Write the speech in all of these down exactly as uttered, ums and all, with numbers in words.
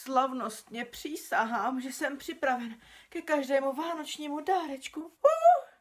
Slavnostně přísahám, že jsem připraven ke každému vánočnímu dárečku. Uh!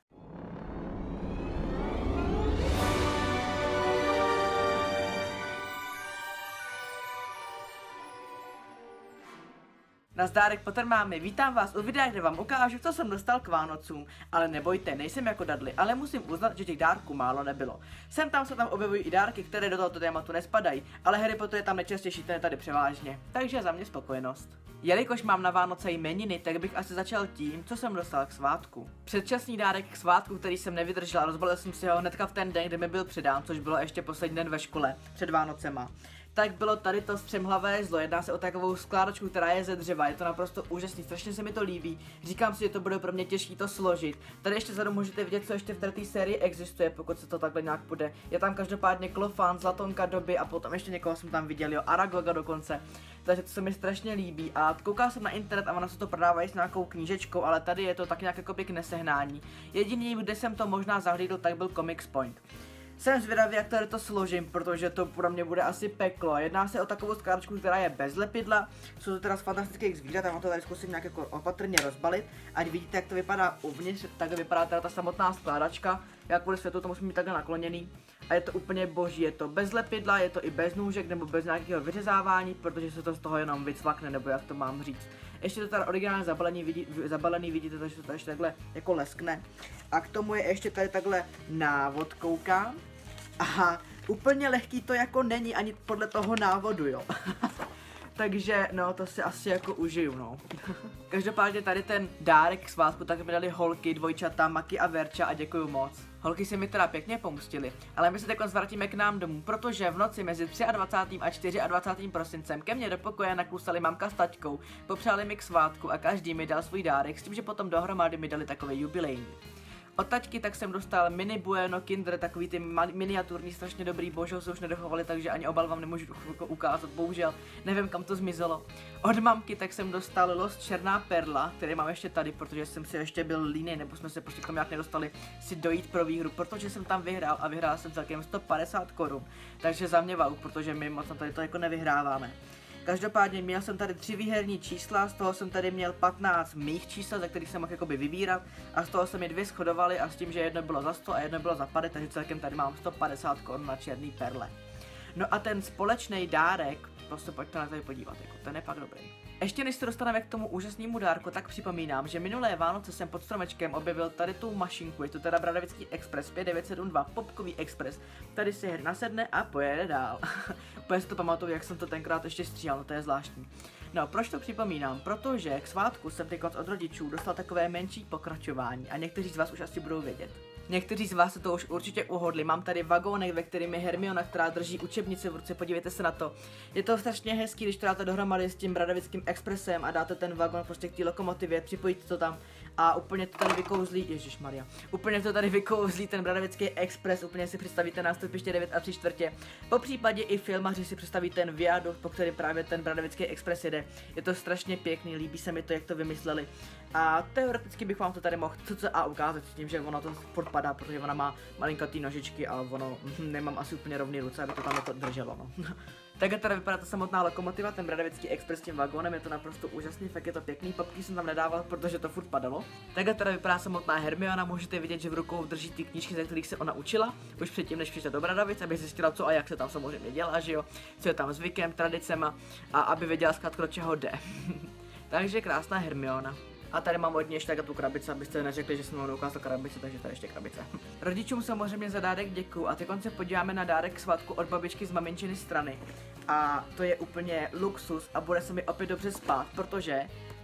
Nazdárek Pottermámy, vítám vás u videa, kde vám ukážu, co jsem dostal k Vánocům. Ale nebojte, nejsem jako Dudley, ale musím uznat, že těch dárků málo nebylo. Sem tam se tam objevují i dárky, které do tohoto tématu nespadají, ale Harry Potter je tam nejčastější, ten je tady převážně. Takže za mě spokojenost. Jelikož mám na Vánoce jmeniny, tak bych asi začal tím, co jsem dostal k svátku. Předčasný dárek k svátku, který jsem nevydržel a rozbalil jsem si ho hnedka v ten den, kdy mi byl předán, což bylo ještě poslední den ve škole, před Vánocema. Tak bylo tady to střemhlavé zlo, jedná se o takovou skládačku, která je ze dřeva, je to naprosto úžasný, strašně se mi to líbí, říkám si, že to bude pro mě těžké to složit. Tady ještě vzadu můžete vidět, co ještě v této sérii existuje, pokud se to takhle nějak bude. Je tam každopádně Klofán, Zlatonka doby a potom ještě někoho jsem tam viděl, jo, Aragoga dokonce. Takže to se mi strašně líbí a koukal jsem na internet a ono se to prodávají s nějakou knížečkou, ale tady je to tak nějak jako k nesehnání. Jediný, kde jsem to možná zahlídl, tak byl Comics Point. Jsem zvědavý, jak tady to složím, protože to pro mě bude asi peklo. Jedná se o takovou skládačku, která je bez lepidla. Jsou to teda z fantastických zvířat, a mám to tady zkusím nějak jako opatrně rozbalit. Ať vidíte, jak to vypadá uvnitř, tak vypadá teda ta samotná skládačka. Já kvůli světlu to musím mít takhle nakloněný. A je to úplně boží, je to bez lepidla, je to i bez nůžek nebo bez nějakého vyřezávání, protože se to z toho jenom vycvakne, nebo jak to mám říct. Ještě to tady originálně zabalený, vidí, zabalený vidíte, takže to tady ještě takhle jako leskne. A k tomu je ještě tady takhle návod, koukám. Aha, úplně lehký to jako není ani podle toho návodu, jo. Takže no, to si asi jako užiju, no. Každopádně tady ten dárek k svátku tak mi dali holky, dvojčata, Maki a Verča a děkuju moc. Holky si mi teda pěkně pomstily, ale my se teď zvrátíme k nám domů, protože v noci mezi dvacátým třetím a dvacátým čtvrtým prosincem ke mně do pokoje naklusali mamka s taťkou, popřáli mi k svátku a každý mi dal svůj dárek s tím, že potom dohromady mi dali takový jubilejní. Od taťky tak jsem dostal mini Bueno Kinder, takový ty miniaturní, strašně dobrý, bohužel se už nedochovali, takže ani obal vám nemůžu ukázat, bohužel, nevím kam to zmizelo. Od mamky tak jsem dostal Lost Černá perla, který mám ještě tady, protože jsem si ještě byl líný, nebo jsme se prostě k tomu nějak nedostali si dojít pro výhru, protože jsem tam vyhrál a vyhrál jsem celkem sto padesát korun, takže za mě wow, protože my moc na tady to jako nevyhráváme. Každopádně měl jsem tady tři výherní čísla, z toho jsem tady měl patnáct mých čísel, ze kterých jsem mohl jakoby vybírat a z toho se mi dvě shodovaly a s tím, že jedno bylo za sto a jedno bylo za padesát, takže celkem tady mám sto padesát korun na černý perle. No a ten společný dárek, prostě pojďte na tady podívat, jako ten je pak dobrý. Ještě než se dostaneme k tomu úžasnému dárku, tak připomínám, že minulé Vánoce jsem pod stromečkem objevil tady tu mašinku, je to teda Bradavický Express pět devět sedm dva, popkový express. Tady si hry nasedne a pojede dál. Úplně si to pamatuju, jak jsem to tenkrát ještě stříhal, no to je zvláštní. No, proč to připomínám? Protože k svátku jsem teď od rodičů dostal takové menší pokračování a někteří z vás už asi budou vědět. Někteří z vás se to už určitě uhodli. Mám tady vagónek, ve kterém je Hermiona, která drží učebnice v ruce, podívejte se na to. Je to strašně hezký, když to dáte dohromady s tím Bradavickým expresem a dáte ten vagón prostě k té lokomotivě, připojíte to tam a úplně to tady vykouzlí, ježišmarja, úplně to tady vykouzlí ten Bradavický expres, úplně si představíte nástupiště devět a tři čtvrtě. Po případě i filmaři si představí ten viadukt, po kterém právě ten Bradavický expres jede. Je to strašně pěkný, líbí se mi to, jak to vymysleli. A teoreticky bych vám to tady mohl cca ukázat s tím, že ono to furt padá, protože ona má malinkatý nožičky a ono nemám asi úplně rovný ruce, aby to tam to drželo, no. Takhle teda vypadá ta samotná lokomotiva, ten Bradavický expres s tím vagónem, je to naprosto úžasný, fakt je to pěkný, popky jsem tam nedával, protože to furt padalo. Takhle teda vypadá samotná Hermiona, můžete vidět, že v rukou drží ty knížky, ze kterých se ona učila, už předtím, než přišla do Bradavic, aby zjistila, co a jak se tam samozřejmě dělá, že jo, co je tam zvykem, tradicema a aby věděla zkrátka, do čeho jde. Takže krásná Hermiona. A tady mám od ní ještě tu krabici, abyste neřekli, že jsem vám ukázal krabici, takže tady ještě krabice. Rodičům samozřejmě za dárek děkuju a teď se podíváme na dárek k svátku od babičky z maminčiny strany. A to je úplně luxus a bude se mi opět dobře spát, protože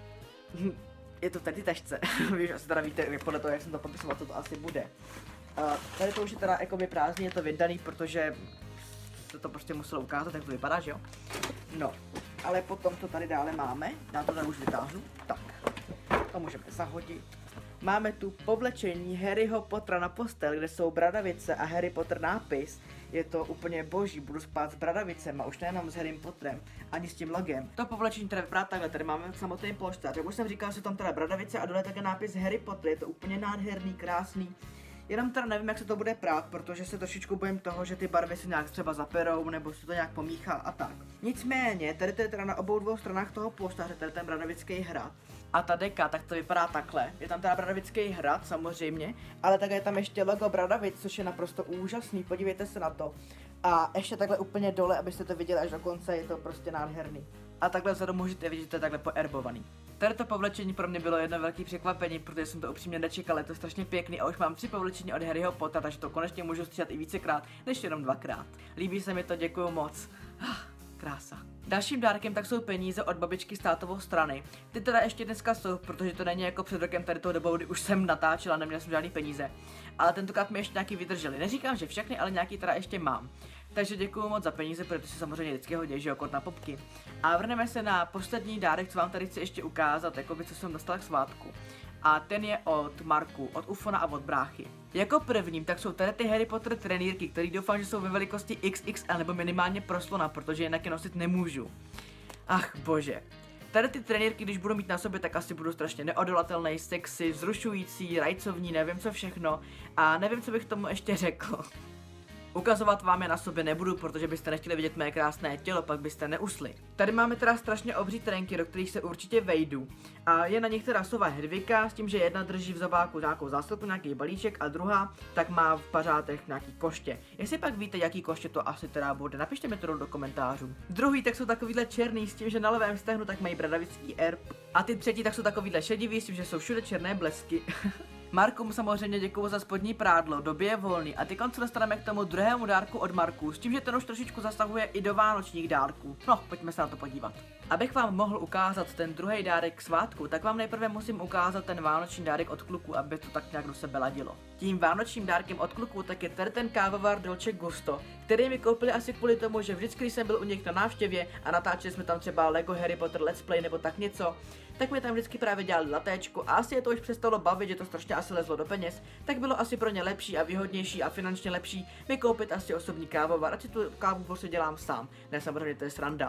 je to v této tašce. Víš, asi teda víte, podle toho, jak jsem to popisoval, co to asi bude. A tady to už je teda jakoby prázdný, je to vydaný, protože se to prostě muselo ukázat, jak to vypadá, že jo? No, ale potom to tady dále máme, já to tady už vytáhnu, tak. To můžeme zahodit. Máme tu povlečení Harryho Pottera na postel, kde jsou bradavice a Harry Potter nápis. Je to úplně boží, budu spát s bradavicema, už nejenom s Harrym Potterem, ani s tím logem. To povlečení teda vypadá takhle, tady máme samotný polštář. Jak už jsem říkal, že tam teda bradavice a dole také nápis Harry Potter, je to úplně nádherný, krásný. Jenom teda nevím, jak se to bude prát, protože se trošičku bojím toho, že ty barvy se nějak třeba zaperou, nebo se to nějak pomíchá a tak. Nicméně, tady to je teda na obou dvou stranách toho polštáře, tady ten Bradavický hrad. A ta deka, tak to vypadá takhle. Je tam teda Bradavický hrad, samozřejmě, ale také je tam ještě logo Bradavic, což je naprosto úžasný, podívejte se na to. A ještě takhle úplně dole, abyste to viděli až do konce, je to prostě nádherný. A takhle vzadu můžete vidět, že to je takhle poerbovaný. Tady to povlečení pro mě bylo jedno velké překvapení, protože jsem to upřímně nečekal, je to strašně pěkný a už mám tři povlečení od Harryho Pottera, takže to konečně můžu stříhat i vícekrát, než jenom dvakrát. Líbí se mi to, děkuju moc. Ah, krása. Dalším dárkem tak jsou peníze od babičky z tátovou strany. Ty teda ještě dneska jsou, protože to není jako před rokem tady tou dobou, kdy už jsem natáčela, neměl jsem žádný peníze. Ale tentokrát mi ještě nějaký vydrželi. Neříkám, že všechny, ale nějaký teda ještě mám. Takže děkuju moc za peníze, protože se samozřejmě vždycky hodí, že jo, kot na popky. A vrhneme se na poslední dárek, co vám tady chci ještě ukázat, jakoby co jsem dostala k svátku. A ten je od Marku, od Ufona a od bráchy. Jako prvním tak jsou tady ty Harry Potter trenýrky, které doufám, že jsou ve velikosti X X L nebo minimálně pro slona, protože jinak je nosit nemůžu. Ach bože. Tady ty trenýrky, když budu mít na sobě, tak asi budu strašně neodolatelný, sexy, vzrušující, rajcovní, nevím co všechno. A nevím, co bych tomu ještě řekl. Ukazovat vám je na sobě nebudu, protože byste nechtěli vidět mé krásné tělo, pak byste neusli. Tady máme teda strašně obří trenky, do kterých se určitě vejdu. A je na nich teda sova Hedvika, s tím, že jedna drží v zobáku nějakou zásilku, nějaký balíček a druhá tak má v pařátech nějaký koště. Jestli pak víte, jaký koště to asi teda bude, napište mi to do komentářů. Druhý tak jsou takovýhle černý, s tím, že na levém stehnu tak mají bradavický erb. A ty třetí tak jsou takovýhle šedivý, s tím, že jsou všude černé blesky. Marku samozřejmě děkuju za spodní prádlo, době je volný a ty konce dostaneme k tomu druhému dárku od Marku, s tím, že ten už trošičku zasahuje i do vánočních dárků. No, pojďme se na to podívat. Abych vám mohl ukázat ten druhý dárek k svátku, tak vám nejprve musím ukázat ten vánoční dárek od kluků, aby to tak nějak do sebe ladilo. Tím vánočním dárkem od kluků tak je tady ten kávovar Dolce Gusto, který mi koupili asi kvůli tomu, že vždycky, když jsem byl u nich na návštěvě a natáčeli jsme tam třeba Lego Harry Potter Let's Play nebo tak něco, tak mi tam vždycky právě dělali latéčku a asi je to už přestalo bavit, že to strašně asi lezlo do peněz, tak bylo asi pro ně lepší a výhodnější a finančně lepší mi koupit asi osobní kávovar, ať si tu kávu prostě dělám sám. Ne, samozřejmě to je sranda.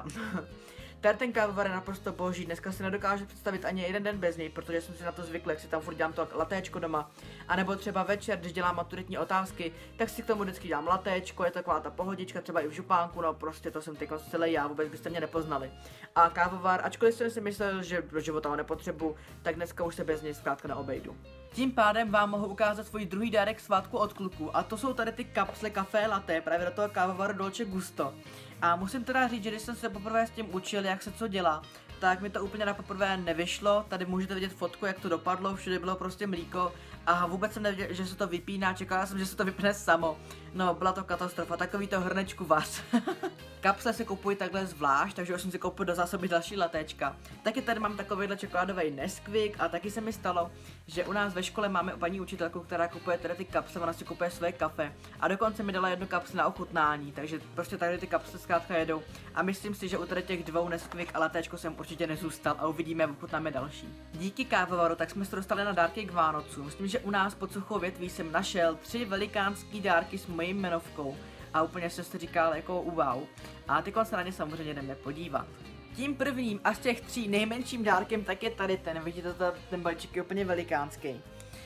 Tady ten kávovar je naprosto boží, dneska si nedokážu představit ani jeden den bez něj, protože jsem si na to zvykl, jak si tam furt dělám to latéčko doma. A nebo třeba večer, když dělám maturitní otázky, tak si k tomu vždycky dělám latéčko, je to taková ta pohodička, třeba i v župánku, no prostě to jsem teď celý já, vůbec byste mě nepoznali. A kávovar, ačkoliv jsem si myslel, že do života ho nepotřebuju, tak dneska už se bez něj zkrátka neobejdu. Tím pádem vám mohu ukázat svůj druhý dárek svátku od kluků a to jsou tady ty kapsle Café Latte právě do toho kávovaru Dolce Gusto. A musím teda říct, že když jsem se poprvé s tím učil, jak se co dělá, tak mi to úplně na poprvé nevyšlo. Tady můžete vidět fotku, jak to dopadlo, všude bylo prostě mlíko a vůbec jsem nevěděl, že se to vypíná, čekala jsem, že se to vypne samo. No, byla to katastrofa, takový to hrnečku vař. Kapsle se kupují takhle zvlášť, takže už jsem si koupil do zásoby další latéčka. Taky tady mám takovýhle čokoládový Nesquik a taky se mi stalo, že u nás ve škole máme paní učitelku, která kupuje tady ty kapsle, ona si kupuje své kafe a dokonce mi dala jednu kapsli na ochutnání, takže prostě tady ty kapsle zkrátka jedou a myslím si, že u tady těch dvou Nesquik a latéčko jsem určitě nezůstal a uvidíme, jak ochutnáme další. Díky kávovaru tak jsme se dostali na dárky k Vánocům. Myslím, že u nás pod suchou větví jsem našel tři velikánský dárky s mojí jmenovkou a úplně jsem si říkal jako wow. A ty se na ně samozřejmě jdeme podívat. Tím prvním a z těch tří nejmenším dárkem tak je tady ten, vidíte, to, ten balíček je úplně velikánský.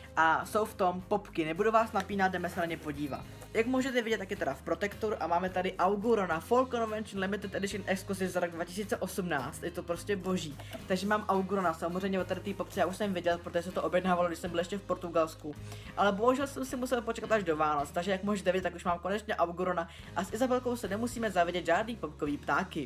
A jsou v tom popky, nebudu vás napínat, jdeme se na ně podívat. Jak můžete vidět, tak je teda v protektoru a máme tady Augurona Fall Convention Limited Edition Exclusive za rok dva tisíce osmnáct, je to prostě boží. Takže mám Augurona, samozřejmě o tady té popce já už jsem viděl, protože se to objednávalo, když jsem byl ještě v Portugalsku. Ale bohužel jsem si musel počkat až do Vánoc, takže jak můžete vidět, tak už mám konečně Augurona a s Izabelkou se nemusíme zavidět žádný popkový ptáky.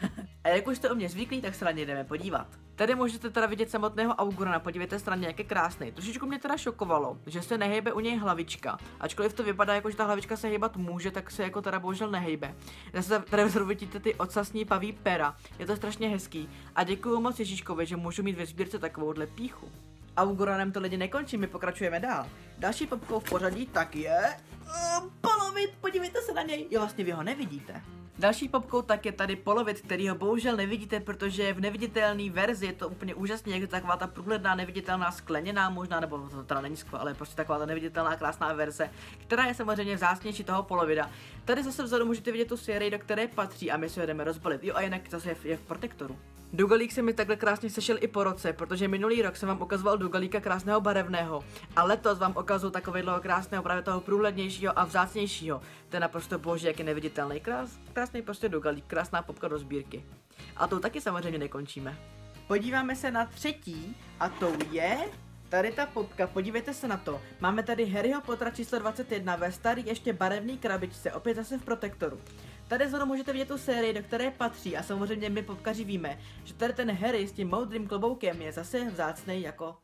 A jak už jste u mě zvyklí, tak se na ně jdeme podívat. Tady můžete teda vidět samotného Augurona, podívejte se na ně, jak je krásný. Trošičku mě teda šokovalo, že se nehejbe u něj hlavička. Ačkoliv to vypadá jako, že ta hlavička se hejbat může, tak se jako teda bohužel nehejbe. Zase tady vzadu vidíte ty ocasní paví pera, je to strašně hezký. A děkuju moc Ježíškovi, že můžu mít ve sbírce takovouhle píchu. Auguronem to lidi nekončí, my pokračujeme dál. Další popkou v pořadí tak je... Uh, polovit, podívejte se na něj, jo vlastně vy ho nevidíte. Další popkou tak je tady polovit, který ho bohužel nevidíte, protože je v neviditelné verzi, je to úplně úžasně, jak je taková ta průhledná neviditelná skleněná možná, nebo to teda není sklo, ale prostě taková ta neviditelná krásná verze, která je samozřejmě vzácnější toho polovida. Tady zase vzadu můžete vidět tu sérii, do které patří a my si ho jdeme rozbalit. Jo a jinak zase je v, je v protektoru. Dugalík se mi takhle krásně sešel i po roce, protože minulý rok jsem vám ukazoval Dugalíka krásného barevného a letos vám ukazuju takového krásného, právě toho průhlednějšího a vzácnějšího. To je naprosto boží, jak je neviditelný. Krás, krásný prostě Dugalík, krásná popka do sbírky. A to taky samozřejmě nekončíme. Podíváme se na třetí a to je tady ta popka, podívejte se na to. Máme tady Harryho Pottera číslo dvacet jedna ve starý ještě barevný krabičce, opět zase v protektoru. Tady zrovna můžete vidět tu sérii, do které patří a samozřejmě my popkaři víme, že tady ten Harry s tím moudrým kloboukem je zase vzácnej jako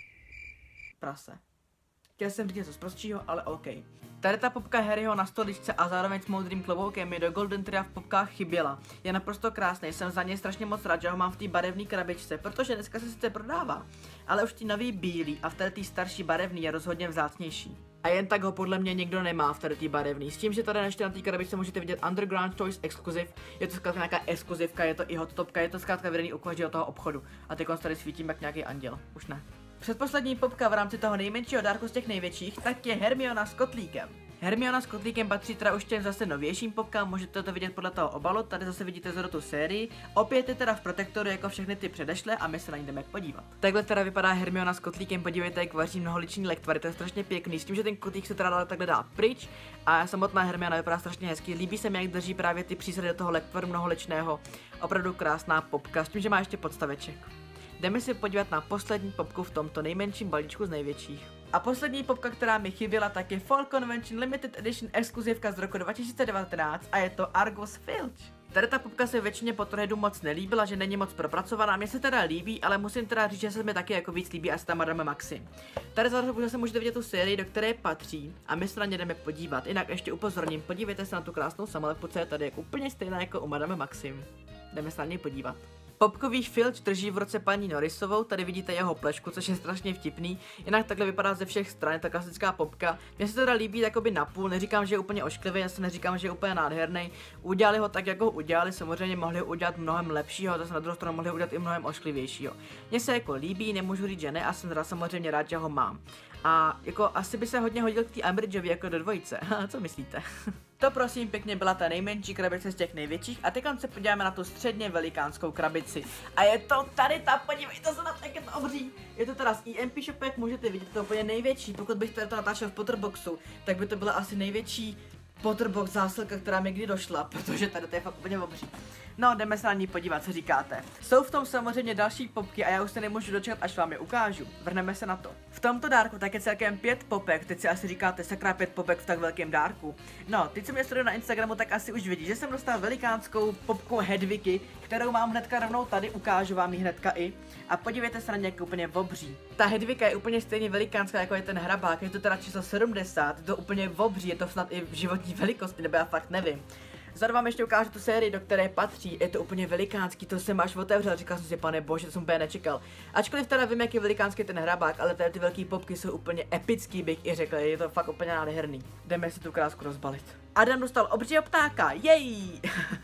prase. Chtěl jsem říct něco z prostšího, ale OK. Tady ta popka Harryho na stoličce a zároveň s moudrým kloboukem mi do Golden Tria v popkách chyběla. Je naprosto krásný, jsem za něj strašně moc rád, že ho mám v té barevné krabičce, protože dneska se sice prodává, ale už ty nový bílý a v té tý starší barevný je rozhodně vzácnější. A jen tak ho podle mě nikdo nemá v tady tý barevný. S tím, že tady ještě na té krabičce můžete vidět Underground Choice Exclusive, je to zkrátka nějaká exkluzivka, je to i hot topka, je to zkrátka vedený u každého toho obchodu. A teď tady svítím jak nějaký anděl, už ne. Předposlední popka v rámci toho nejmenšího dárku z těch největších, tak je Hermiona s kotlíkem. Hermiona s kotlíkem patří teda už těm zase novějším popkám, můžete to vidět podle toho obalu, tady zase vidíte zrovna tu sérii, opět je teda v protektoru jako všechny ty předešlé a my se na ní jdeme podívat. Takhle teda vypadá Hermiona s kotlíkem, podívejte, jak vaří mnoholičný lektvary, to je strašně pěkný, s tím, že ten kotlík se teda takhle dá pryč a samotná Hermiona vypadá strašně hezky, líbí se mi, jak drží právě ty přísady do toho lektvaru mnoholičného, opravdu krásná popka, s tím, že má ještě podstaveček. Jdeme si podívat na poslední popku v tomto nejmenším balíčku z největších. A poslední popka, která mi chyběla, tak je Fall Convention Limited Edition exkluzivka z roku dva tisíce devatenáct a je to Argus Filch. Tady ta popka se většině Potterheadu moc nelíbila, že není moc propracovaná, mně se teda líbí, ale musím teda říct, že se mi taky jako víc líbí asi ta Madame Maxim. Tady zase můžete vidět tu sérii, do které patří a my se na ně jdeme podívat. Jinak ještě upozorním, podívejte se na tu krásnou samolepku, co je tady jak úplně stejná jako u Madame Maxim. Jdeme se na něj podívat. Popkový Filch drží v ruce paní Norrisovou, tady vidíte jeho plešku, což je strašně vtipný, jinak takhle vypadá ze všech stran, ta klasická popka. Mně se teda líbí jakoby napůl, neříkám, že je úplně ošklivý, já se neříkám, že je úplně nádherný. Udělali ho tak, jako ho udělali, samozřejmě mohli ho udělat mnohem lepšího, zase na druhou stranu mohli ho udělat i mnohem ošklivějšího. Mně se jako líbí, nemůžu říct, že ne, a jsem teda samozřejmě rád, že ho mám. A jako asi by se hodně hodil k té Umbridgeovi jako do dvojice, co myslíte? To prosím pěkně byla ta nejmenší krabice z těch největších a teď se podíváme na tu středně velikánskou krabici. A je to tady ta, podívejte se na to, jak je to obří. Je to teda z E M P Shopu, jak můžete vidět, to je úplně největší. Pokud bych to natáčel v Potterboxu, tak by to byla asi největší Potterbox zásilka, která mi kdy došla, protože tady to je fakt úplně obří. No, jdeme se na ní podívat, co říkáte. Jsou v tom samozřejmě další popky a já už se nemůžu dočkat, až vám je ukážu. Vrhneme se na to. V tomto dárku tak je celkem pět popek, teď si asi říkáte, sakra, pět popek v tak velkém dárku. No, teď co mě sledují na Instagramu, tak asi už vidí, že jsem dostal velikánskou popku Hedviky, kterou mám hnedka rovnou tady, ukážu vám ji hnedka i. A podívejte se na ně, jak úplně obří. Ta Hedvika je úplně stejně velikánská, jako je ten hrabák, je to teda číslo sedmdesát, je to úplně obří, je to snad i v životní velikosti, nebo já fakt nevím. Zadu vám ještě ukážu tu sérii, do které patří, je to úplně velikánský, to jsem až otevřel, říkal jsem si, pane bože, to jsem úplně nečekal. Ačkoliv teda vím, jak je velikánský ten hrabák, ale tady ty velké popky jsou úplně epický, bych i řekl, je to fakt úplně nádherný. Jdeme si tu krásku rozbalit. Adam dostal obřího ptáka, jej!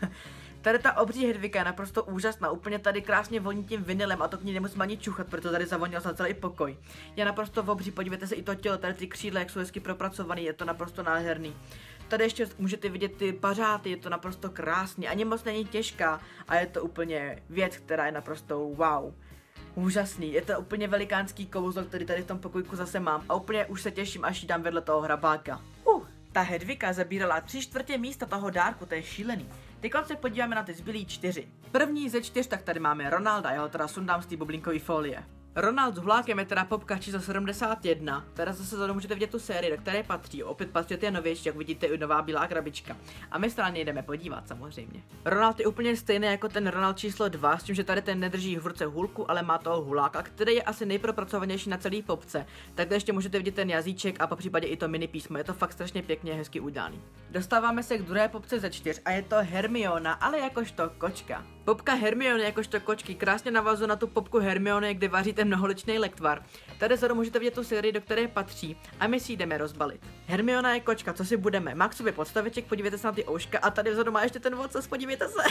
Tady ta obří Hedvika je naprosto úžasná, úplně tady krásně voní tím vinylem a to k ní nemusím ani čuchat, protože tady zavonil na celý pokoj. Je naprosto obří, podívejte se i to tělo, tady ty křídla, jak jsou hezky propracovaný, je to naprosto nádherný. Tady ještě můžete vidět ty pařáty, je to naprosto krásný, ani moc není těžká a je to úplně věc, která je naprosto wow. Úžasný, je to úplně velikánský kouzlo, který tady v tom pokojku zase mám a úplně už se těším, až ji dám vedle toho hrabáka. Uh, ta Hedvika zabírala tři čtvrtě místa toho dárku, to je šílený. Teď se podíváme na ty zbylý čtyři. První ze čtyř, tak tady máme Ronalda, já ho teda sundám z té bublinkové folie. Ronald s hulákem je teda popka číslo sedmdesát jedna, teda zase zadu můžete vidět tu sérii, do které patří, opět patří ty novější, jak vidíte, i nová bílá krabička. A my se na něj jdeme podívat samozřejmě. Ronald je úplně stejný jako ten Ronald číslo dva, s tím, že tady ten nedrží v ruce hůlku, ale má toho huláka, který je asi nejpropracovanější na celý popce. Takhle ještě můžete vidět ten jazyček a po případě i to mini písmo, je to fakt strašně pěkně hezky udělaný. Dostáváme se k druhé popce ze čtyř a je to Hermiona, ale jakožto kočka. Popka Hermiony jakožto kočky krásně navazuje na tu popku Hermiony, kde vaříte mnoholičný lektvar. Tady zadu můžete vidět tu sérii, do které patří a my si jdeme rozbalit. Hermiona je kočka, co si budeme? Má k sobě podstaveček, podívejte se na ty ouška a tady vzadu má ještě ten vocas, podívejte se,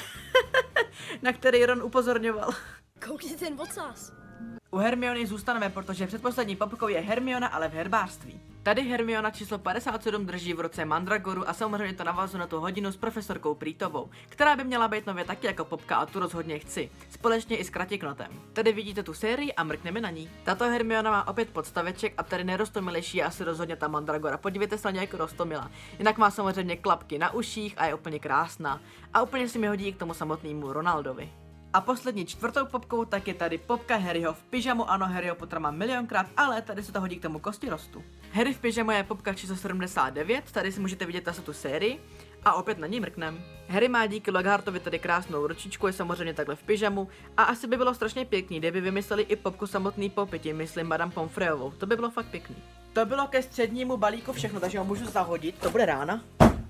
na který Ron upozorňoval. Koukni ten vocas. U Hermiony zůstaneme, protože předposlední popkou je Hermiona, ale v herbářství. Tady Hermiona číslo padesát sedm drží v ruce Mandragoru a samozřejmě to navazuje na tu hodinu s profesorkou Prýtovou, která by měla být nově taky jako Popka a tu rozhodně chci, společně i s Kratiknotem. Tady vidíte tu sérii a mrkneme na ní. Tato Hermiona má opět podstaveček a tady nerostomilejší je asi rozhodně ta Mandragora. Podívejte se na něj, jak rostomila. Jinak má samozřejmě klapky na uších a je úplně krásná. A úplně si mi hodí i k tomu samotnému Ronaldovi. A poslední čtvrtou popkou tak je tady popka Harryho v pyžamu. Ano, Harryho Pottera mám milionkrát, ale tady se to hodí k tomu kostirostu. Harry v pyžamu je popka číslo sedmdesát devět, tady si můžete vidět zase tu sérii a opět na ní mrknem. Harry má díky Lockhartovi tady krásnou ručičku, je samozřejmě takhle v pyžamu a asi by bylo strašně pěkný, kdyby vymysleli i popku samotný Poppy, myslím Madame Pomfreyovou, to by bylo fakt pěkný. To bylo ke střednímu balíku všechno, takže ho můžu zahodit, to bude rána.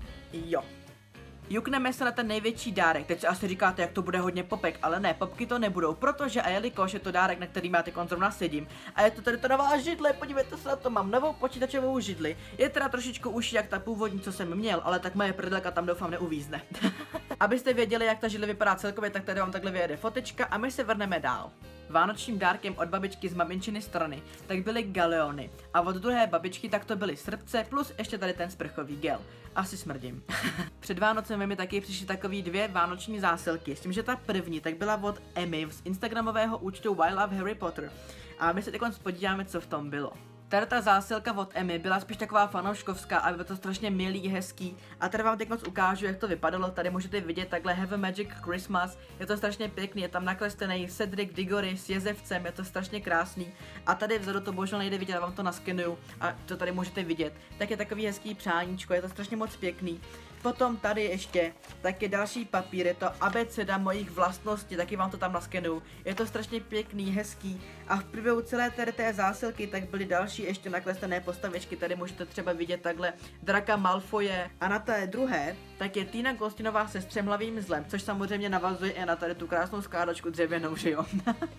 Jo. Jukneme se na ten největší dárek. Teď si asi říkáte, jak to bude hodně popek, ale ne, popky to nebudou, protože a jelikož je to dárek, na který máte zrovna sedím, a je to tady ta nová židle, podívejte se na to, mám novou počítačovou židli. Je teda trošičku uší jak ta původní, co jsem měl, ale tak moje prdelka tam doufám neuvízne. Abyste věděli, jak ta židle vypadá celkově, tak tady vám takhle vyjede fotečka a my se vrneme dál. Vánočním dárkem od babičky z maminčiny strany tak byly galeony a od druhé babičky tak to byly srdce plus ještě tady ten sprchový gel. Asi smrdím. Před Vánocem mi taky přišly takový dvě vánoční zásilky, s tím, že ta první tak byla od Emmy z instagramového účtu Why Love Harry Potter a my se teď podíváme, co v tom bylo. Tady ta zásilka od Emmy byla spíš taková fanouškovská a bylo to strašně milý, hezký. A tady vám teď moc ukážu, jak to vypadalo. Tady můžete vidět takhle Have a Magic Christmas. Je to strašně pěkný, je tam nakreslený Cedric Diggory s jezevcem, je to strašně krásný. A tady vzadu to bohužel nejde vidět, já vám to naskenuju a to tady můžete vidět. Tak je takový hezký přáníčko, je to strašně moc pěkný. Potom tady ještě taky další papír, je to abeceda mojich vlastností, taky vám to tam naskenuju. Je to strašně pěkný, hezký a v průběhu celé tady té zásilky tak byly další ještě nakreslené postavičky, tady můžete třeba vidět takhle Draka Malfoje a na té druhé tak je Tina Gostinová se střemhlavým zlem, což samozřejmě navazuje i na tady tu krásnou skládačku dřevěnou, že jo.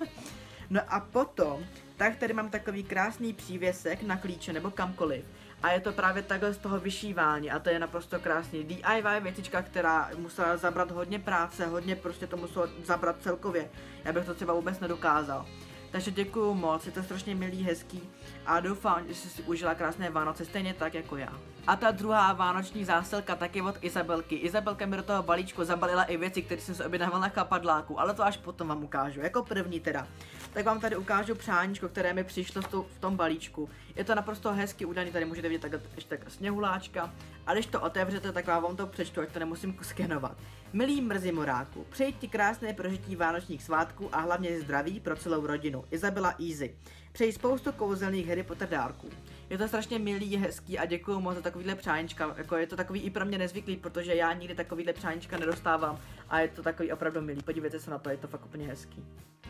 No a potom, tak tady mám takový krásný přívěsek na klíče nebo kamkoliv. A je to právě takhle z toho vyšívání a to je naprosto krásný D I Y věcička, která musela zabrat hodně práce, hodně prostě to muselo zabrat celkově. Já bych to třeba vůbec nedokázal. Takže děkuju moc, je to strašně milý, hezký a doufám, že jsi si užila krásné Vánoce stejně tak jako já. A ta druhá vánoční zásilka taky od Izabelky. Izabelka mi do toho balíčku zabalila i věci, které jsem se objednával na chapadláku, ale to až potom vám ukážu, jako první teda. Tak vám tady ukážu přáníčko, které mi přišlo v tom balíčku. Je to naprosto hezky udaný, tady můžete vidět takhle, ještě tak sněhuláčka. A když to otevřete, tak vám to přečtu, ať to nemusím skenovat. Milý Mrzimoráku, přeji ti krásné prožití vánočních svátků a hlavně zdraví pro celou rodinu. Izabela Easy. Přeji spoustu kouzelných Harry Potter dárků. Je to strašně milý, hezký a děkuju moc za takovýhle přáníčka. Jako je to takový i pro mě nezvyklý, protože já nikdy takovýhle přáníčka nedostávám a je to takový opravdu milý. Podívejte se na to, je to fakt úplně hezký.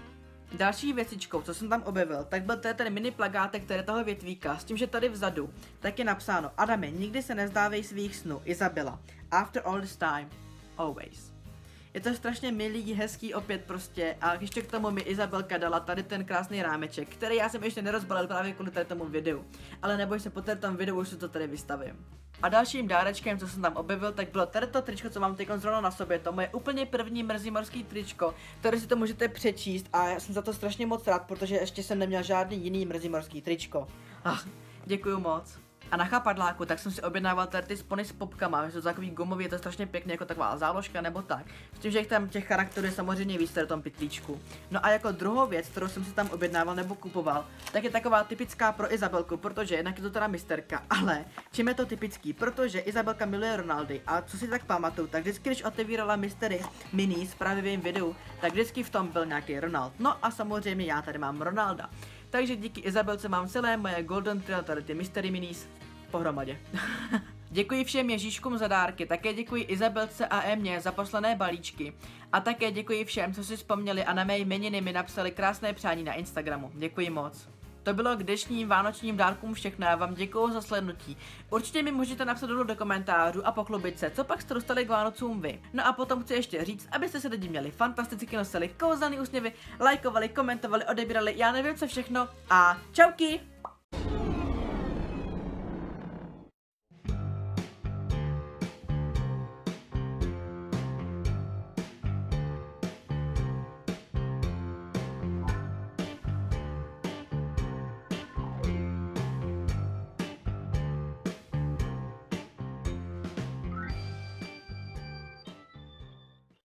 Další věcičkou, co jsem tam objevil, tak byl ten mini plagátek, který toho větvíka, s tím, že tady vzadu tak je napsáno: Adame, nikdy se nezdávej svých snů, Izabela. After all this time, always. Je to strašně milý, hezký opět prostě a ještě k tomu mi Izabelka dala tady ten krásný rámeček, který já jsem ještě nerozbalil právě kvůli tady tomu videu. Ale neboj se, po tom videu už si to tady vystavím. A dalším dárečkem, co jsem tam objevil, tak bylo tady to tričko, co mám teď zrovna na sobě. To moje úplně první mrzimorský tričko, které si to můžete přečíst a já jsem za to strašně moc rád, protože ještě jsem neměl žádný jiný mrzimorský tričko. Ach, děkuju moc. A na chapadláku tak jsem si objednával tady ty spony s popkama, že to takový gumový, je to strašně pěkný, jako taková záložka nebo tak. S tím, že tam těch charakterů je samozřejmě víc v tom pytlíčku. No a jako druhou věc, kterou jsem si tam objednával nebo kupoval, tak je taková typická pro Izabelku, protože jednak je to teda misterka, ale čím je to typický? Protože Izabelka miluje Ronaldy a co si tak pamatuju, tak vždycky, když otevírala Mystery Minis právě v jejím videu, tak vždycky v tom byl nějaký Ronald. No a samozřejmě já tady mám Ronalda. Takže díky Izabelce mám celé moje Golden Trail, tady ty Mystery Minis pohromadě. Děkuji všem Ježíškům za dárky, také děkuji Izabelce a Emě za poslané balíčky. A také děkuji všem, co si vzpomněli a na mé jmeniny mi napsali krásné přání na Instagramu. Děkuji moc. To bylo k dnešním vánočním dárkům všechno, já vám děkuju za slednutí. Určitě mi můžete napsat dolů do komentářů a pochlubit se, co pak jste dostali k Vánocům vy. No a potom chci ještě říct, abyste se lidi měli fantasticky, nosili kouzelný úsměvy, lajkovali, komentovali, odebírali, já nevím co všechno a čauky!